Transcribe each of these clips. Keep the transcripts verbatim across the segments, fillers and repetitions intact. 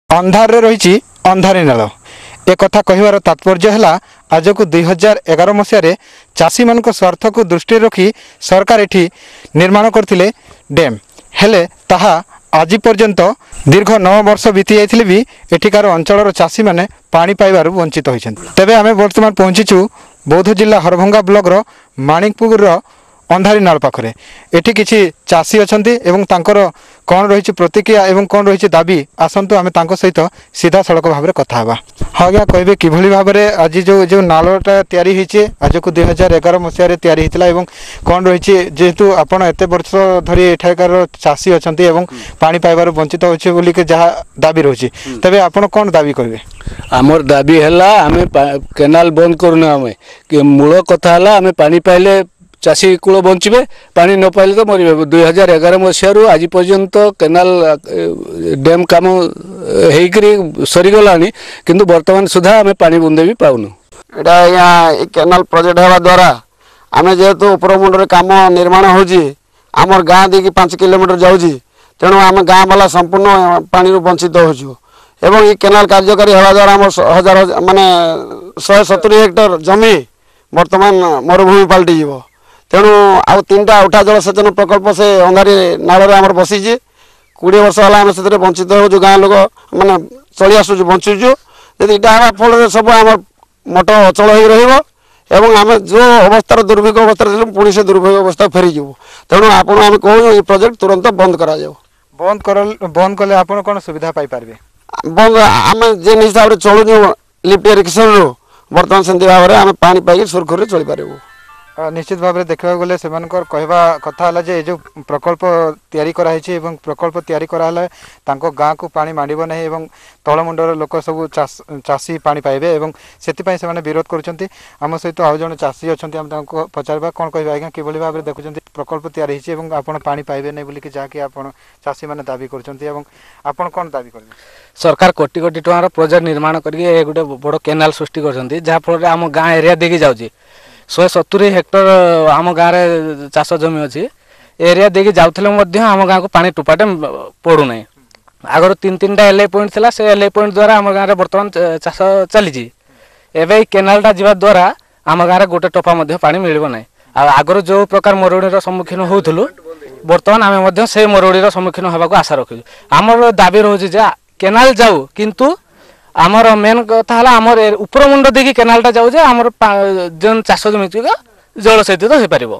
अंधार रही अंधारी नाल एक कथा कहवार तात्पर्य है आज को दुई हजार एगार मसीह चाषी मान स्वार्थ को दृष्टि रखी सरकार एठी निर्माण करथिले डैम हेले ताहा आज पर्यंत दीर्घ नौ वर्ष बीती जाइथिले भी एठिकार अंचल चाषी माने पानी पाइबार वंचित होइछन्ति। तेबे आमे वर्तमान पहुंचीचु बौद्ध जिला हरभंगा ब्लॉक माणिकपुर अंधारी नाल पाखरे एठी किछि चाषी अछन्ति एवं तांकर कौन रही प्रतिक्रिया एवं कौन रही दाबी आसतु आम सहित सीधा सड़क भाव में कथा हाँ आज्ञा कहे कि भाव में आज जो जो नालटा तैयारी होइछे आज को दुई हजार एगार मसीह तैयारी होता है कौन रही जेहेतु आपड़ एत वर्ष धरी एठाकार चाषी अच्छा एवं पानी पाइबार वंचित होइछे बोली के जहाँ दाबी रही तेज आप कौन दाबी करेंगे? आमर दाबी है आम केनाल बंद करूना आम मूल कथा आम पानी पाइले चाषी कूल बंचे पानी न पाइले तो मरबे। दुई हजार एगार मसीह आज पर्यंत केनाल डैम कम हो सरीगला किंतु वर्तमान सुधा आम पानी बुंदे भी पाऊनु। यहाँ केनाल प्रोजेक्ट हवा द्वारा आम जेहेतु उपर मुंडे कम निर्माण होमर गाँ देखिए पांच किलोमीटर जाऊँगी तेणु आम गाँ वाला संपूर्ण पानी वंचित हो एवं ये केनाल कार्यकारी हवा द्वारा आम हजार माने शहे सतुरी हेक्टर जमी वर्तमान मरुभूमि पलटि तेणु आउ तीन टा उठा जलसेचन प्रकल्प से अंधारी नाल आम बसीचे कोड़े वर्ष है आम से वंचित हो गाँ लोक मैंने चली आसुचु बंचुचु यदि यहाँ फल सब आम मठ अचल हो रही आम जो अवस्था दुर्भिक्ष अवस्था पुणी से दुर्भिक्ष अवस्था फेरीजु तेणु आपको आम कहूँ ये प्रोजेक्ट तुरंत बंद करा बंद कर बंद कले आप कौन सुविधा पाई पारे? बंद आम जेन हिसाब से चलुँ लिफ्ट इरिगेशन रू बर्तमान से भाव में आम पानी पाई सुरखुरी चली पारू। निश्चित भाव में देखा गले से कहवा कथा है जे जो प्रकल्प तैयारी कराई एवं प्रकल्प तैयारी कराला तांको गाँ को पानी मांडब नहीं एवं तलमुंडर लोक सब चाषी पानी पाइबे एवं सेतिपई से माने विरोध करुछंती। आम सहित आउ जण चाषी अछंती हम तांको पचारबा कोन कहबा आज्ञा किभली भाव में देखुछंती प्रकल्प तैयारी हिची एवं आपण पानी पाइबे नहीं बोली कि जाके आपण चाषी माने दाबी करुछंती एवं आपण कोन दाबी करबे? सरकार कोटी कोटी टंकार प्रोजेक्ट निर्माण करके गोटे बड़ केनाल सृष्टि करछंती जहा फल आम गाँ एरिया देखी जाउची शहे सतुरी हेक्टर आम गाँव में चाष जमी अच्छी एरिया देखिए जाऊे आम गाँव को पानी टोपाटे पड़ूना आगर तीन तीन टा एल आई पॉइंट थी से एल आई पॉइंट द्वारा आम गाँव में बर्तमान चाष चली एवं केनालटा जावा द्वारा आम गाँव में गोटे टोपा पानी मिलना आगर जो प्रकार मरुड़ी सम्मुखीन होलु बर्तमान आम से मरुड़ी सम्मुखीन होगा आशा रखी आमर दाबी रोचे केनाल जाऊ किंतु आमर मेन कथा है आमर उपर मुंड देखिए केनालटा जाऊ आमर जो चाष जमी जलसेचित हो पार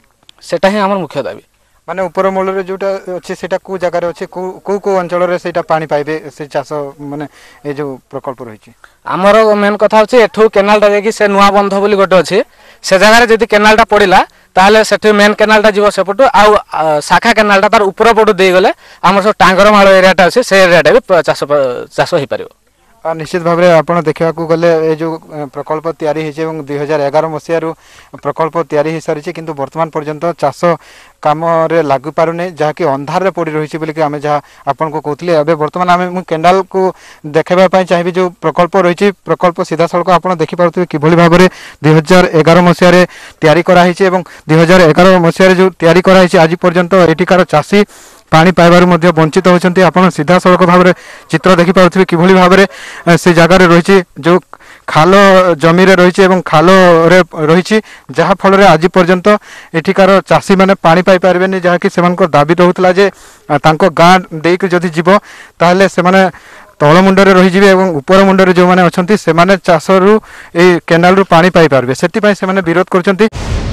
सेटा ही आमर मुख्य दाबी माने उपर मूल जोटा अच्छे सेटा को जगार अच्छे को को अंचल रे सेटा पानी पाइबे से चाष माने ए जो प्रकल्प रही आमर मेन कथा होचे एठू केनालटा देखि से नुआ बंध बोली गोटे अच्छे से जगार जदि केनालटा पड़िला ताहले सेठी मेन केनालटा जीव सेपटू आ शाखा केनालटा तार ऊपर पटू दे गले आमर सब टांगर माळ एरियाटा अच्छे से एरियाटा भी चाष चाष हो पार। निश्चित भाव में आप देखा गले ये जो प्रकल्प तैयारी होती दुई हजार एगार मसीह प्रकल्प तैयारी हो सारी किंतु वर्तमान पर्यंत चाष काम रे लागू पारुने जहाँकि अंधार पड़ रही बोलिक आम जहाँ आपन को कहते अबे वर्तमान आम केनाल को देखापी चाहिए जो प्रकल्प रही प्रकल्प सीधा सड़क आप देखिपे किभली भाव में दुई हजार एगार मसीह तैयारी कराई दुई हजार एगार मसीह जो तैयारी कराई आज पर्यंत एठिकार चाषी पानी पाइबार वंचित होती आप सीधा सड़क भाव में चित्र देखिपे किभली भाव में से जगार रही जो खाल जमी रही खाल रही जहाँ फल आज पर्यंत एठिकार चाषी मैंने पानी पाई पारे जहाँकि से दाबी रोला जे गाँ देकर जदि जीव ताहले से तल मुंडे रही उपर मुंडे जो मैंने अच्छा से चाष रु केनाल रु पानी पाई पारे से विरोध कर।